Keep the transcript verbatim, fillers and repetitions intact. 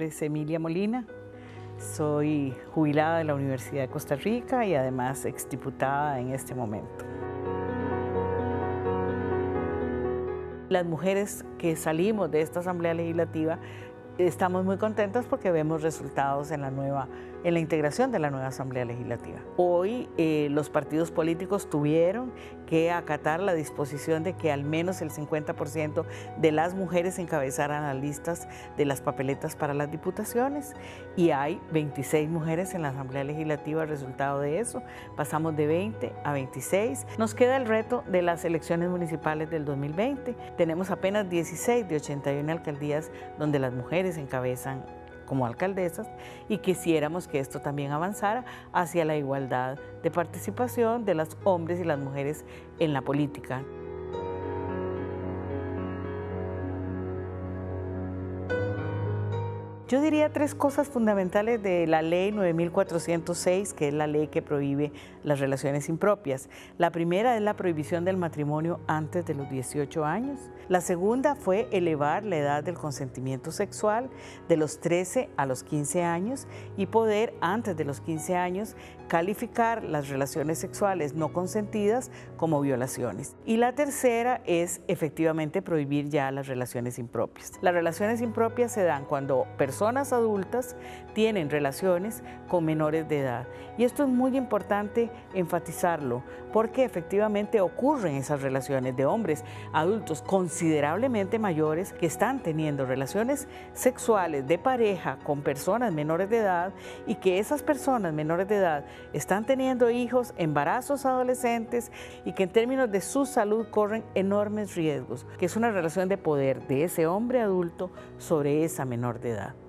nombre es Emilia Molina, soy jubilada de la Universidad de Costa Rica y además exdiputada en este momento. Las mujeres que salimos de esta Asamblea Legislativa estamos muy contentas porque vemos resultados en la, nueva, en la integración de la nueva Asamblea Legislativa. Hoy eh, los partidos políticos tuvieron que acatar la disposición de que al menos el cincuenta por ciento de las mujeres encabezaran las listas de las papeletas para las diputaciones y hay veintiséis mujeres en la Asamblea Legislativa. Resultado de eso, pasamos de veinte a veintiséis. Nos queda el reto de las elecciones municipales del dos mil veinte. Tenemos apenas dieciséis de ochenta y una alcaldías donde las mujeres encabezan como alcaldesas y quisiéramos que esto también avanzara hacia la igualdad de participación de los hombres y las mujeres en la política. Yo diría tres cosas fundamentales de la ley nueve mil cuatrocientos seis, que es la ley que prohíbe las relaciones impropias. La primera es la prohibición del matrimonio antes de los dieciocho años. La segunda fue elevar la edad del consentimiento sexual de los trece a los quince años y poder, antes de los quince años, calificar las relaciones sexuales no consentidas como violaciones. Y la tercera es efectivamente prohibir ya las relaciones impropias. Las relaciones impropias se dan cuando personas Personas adultas tienen relaciones con menores de edad. Y esto es muy importante enfatizarlo, porque efectivamente ocurren esas relaciones de hombres adultos considerablemente mayores que están teniendo relaciones sexuales de pareja con personas menores de edad y que esas personas menores de edad están teniendo hijos, embarazos adolescentes y que en términos de su salud corren enormes riesgos, que es una relación de poder de ese hombre adulto sobre esa menor de edad.